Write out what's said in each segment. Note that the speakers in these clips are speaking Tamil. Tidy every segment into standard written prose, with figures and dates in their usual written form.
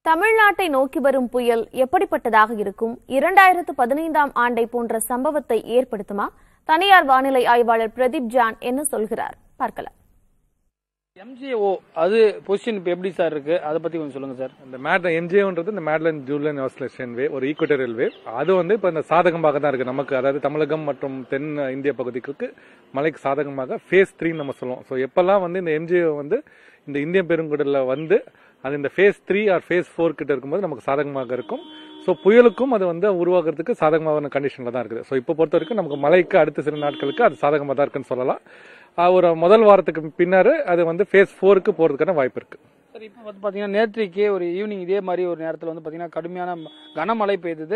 Tamil Nadu நோக்கி வரும் புயல் எப்படிப்பட்டதாக இருக்கும் 2015ஆம் ஆண்டை போன்ற சம்பவத்தை ஏற்படுத்துமா தனியார் வானிலை ஆய்வாளர் பிரதீப் ஜான் என்ன சொல்கிறார் பார்க்கலாம் MJO அது பொசிஷன் இப்ப எப்படி சார் இருக்கு அத பத்தி கொஞ்சம் சொல்லுங்க சார் இந்த MJOன்றது இந்த மேட்லன் ஜூலியன் ஆஸ்லேஷன் வே ஒரு ஈக்குவட்டோரியல் வே அது வந்து இப்ப இந்த சாதகமாக தான் இருக்கு நமக்கு அதாவது தமிழகம் மற்றும் தென் இந்திய பகுதிகளுக்கு மழைக்கு சாதகமாக ஃபேஸ் 3 நம்ம சொல்லுவோம் சோ எப்பெல்லாம் வந்து இந்த MJO வந்து இந்த இந்திய பெருங்கடல்ல வந்து அது இந்த ஃபேஸ் 3 ஆர் ஃபேஸ் 4 கிட்ட இருக்கும்போது நமக்கு சாதகமாக இருக்கும் சோ புயலுக்கும் அது வந்து உருவாக்குறதுக்கு சாதகமான கண்டிஷன்ல தான் இருக்குது சோ இப்போ பொறுத்த வரைக்கும் நமக்கு மழைக்கு அடுத்த சில நாட்களுக்கு அது சாதகமாக தான் இருக்குன்னு சொல்லலாம் ஒரு முதல் வாரத்துக்கு பின்னாரு அது வந்து ஃபேஸ் 4க்கு போறதுக்கான வாய்ப்பு இருக்கு சார் இப்போ வந்து பாத்தீங்கன்னா நேற்றைக்கே ஒரு ஈவினிங் இதே மாதிரி ஒரு நேரத்தில் வந்து பாத்தீங்கன்னா கடுமையான கனமழை பெய்தது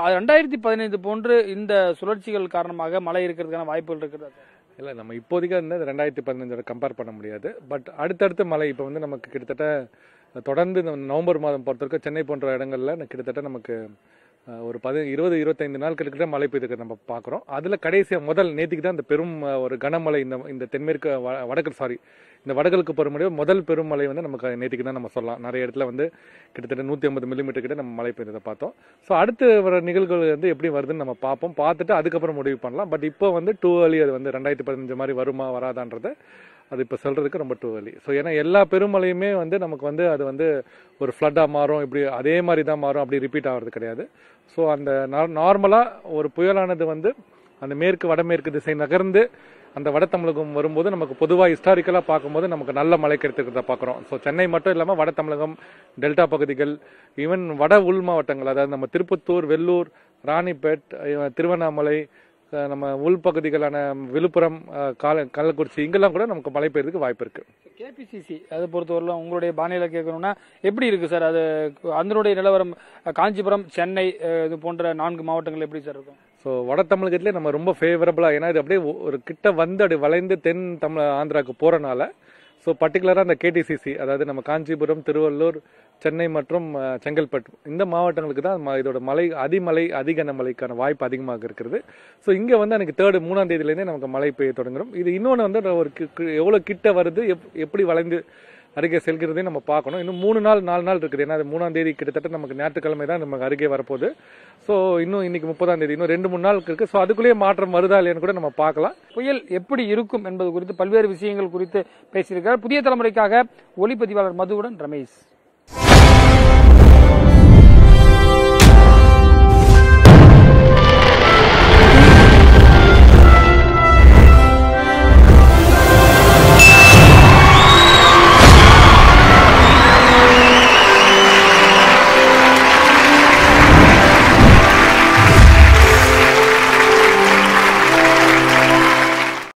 2015 போன்று இந்த சுழற்சிகள் காரணமாக மழை இருக்கிறதுக்கான வாய்ப்புகள் இருக்கிறதா சார் இல்ல நம்ம இப்போதைக்கு வந்து 2015 கம்பேர் பண்ண முடியாது பட் அடுத்தடுத்த மழை இப்போ வந்து நமக்கு கிட்டத்தட்ட தொடர்ந்து நவம்பர் மாதம் பொறுத்தவரைக்கும் சென்னை போன்ற இடங்கள்ல கிட்டத்தட்ட நமக்கு ஒரு 20-25 நாட்களுக்கு தான் மழை பெய்திருக்கு நம்ம பாக்குறோம் அதுல கடைசியா முதல் நேத்திக்கு தான் இந்த பெரும் ஒரு கனமழை இந்த தென்மேற்கு இந்த வடகிழக்கு பருவமழை முதல் பெருமழை வந்து நமக்கு நேத்திக்கு தான் நம்ம சொல்லலாம் நிறைய இடத்துல வந்து கிட்டத்தட்ட 150 மில்லிமீட்டர் கிட்ட நம்ம மழை பெய்ததை பார்த்தோம் ஸோ அடுத்து வர நிகழ்வுகள் வந்து எப்படி வருதுன்னு நம்ம பார்ப்போம் பார்த்துட்டு அதுக்கப்புறம் முடிவு பண்ணலாம் பட் இப்போ வந்து டூ ஏர்லி அது வந்து 2015 மாதிரி வருமா வராதான்றது அது இப்போ சொல்றதுக்கு ரொம்ப டூ ஏர்லி ஸோ ஏன்னா எல்லா பெருமழையுமே வந்து நமக்கு வந்து அது வந்து ஒரு ஃப்ளட்டா மாறும் இப்படி அதே மாதிரி தான் மாறும் அப்படி ரிப்பீட் ஆகிறது கிடையாது ஸோ அந்த நார்மலா ஒரு புயலானது வந்து அந்த மேற்கு வடமேற்கு திசை நகர்ந்து அந்த வட தமிழகம் வரும்போது நமக்கு பொதுவாக ஹிஸ்டாரிக்கலா பார்க்கும்போது நமக்கு நல்ல மழை கிடைத்திருக்கிறத பார்க்குறோம் ஸோ சென்னை மட்டும் இல்லாமல் வட தமிழகம் டெல்டா பகுதிகள் ஈவன் வட உள் மாவட்டங்கள் அதாவது நம்ம திருப்பத்தூர் வெள்ளூர் ராணிப்பேட் திருவண்ணாமலை நம்ம உள்பகுதிகளான விழுப்புரம் கள்ளக்குறிச்சி இங்கெல்லாம் கூட நமக்கு மழை பெய்யறதுக்கு வாய்ப்பு இருக்கு KPCC அதை பொறுத்தவரை உங்களுடைய பாணியில கேட்கணும்னா எப்படி இருக்கு சார் அது அதனுடைய நிலவரம் காஞ்சிபுரம் சென்னை இது போன்ற 4 மாவட்டங்கள் எப்படி சார் இருக்கும் ஸோ வட தமிழகத்திலே நம்ம ரொம்ப ஃபேவரபிளா ஏன்னா இது அப்படியே ஒரு கிட்ட வந்து அப்படி வளைந்து தென் ஆந்திராவுக்கு போறனால ஸோ பர்டிகுலரா அந்த KTCC அதாவது நம்ம காஞ்சிபுரம் திருவள்ளூர் சென்னை மற்றும் செங்கல்பட்டு இந்த மாவட்டங்களுக்கு தான் இதோட அதிமழை அதிகனமழைக்கான வாய்ப்பு அதிகமாக இருக்கிறது ஸோ இங்க வந்து எனக்கு 3ஆம் தேதியிலேருந்தே நமக்கு மழை பெய்ய தொடங்கும் இது இன்னொன்று வந்து ஒரு எவ்வளவு கிட்ட வருது எப்படி வளைந்து அருகே செல்கிறதே நம்ம பார்க்கணும் இன்னும் 4 நாள் இருக்குது ஏன்னா 3ஆம் தேதி கிட்டத்தட்ட நமக்கு ஞாயிற்றுக்கிழமை தான் நமக்கு அருகே வரப்போகுது ஸோ இன்னும் இன்னைக்கு 30ஆம் தேதி இன்னும் 2-3 நாள் இருக்கு ஸோ அதுக்குள்ளேயே மாற்றம் வருதா இல்லையான்னு கூட நம்ம பார்க்கலாம் புயல் எப்படி இருக்கும் என்பது குறித்து பல்வேறு விஷயங்கள் குறித்து பேசியிருக்கிறார் புதிய தலைமுறைக்காக ஒளிப்பதிவாளர் மதுவுடன் ரமேஷ்.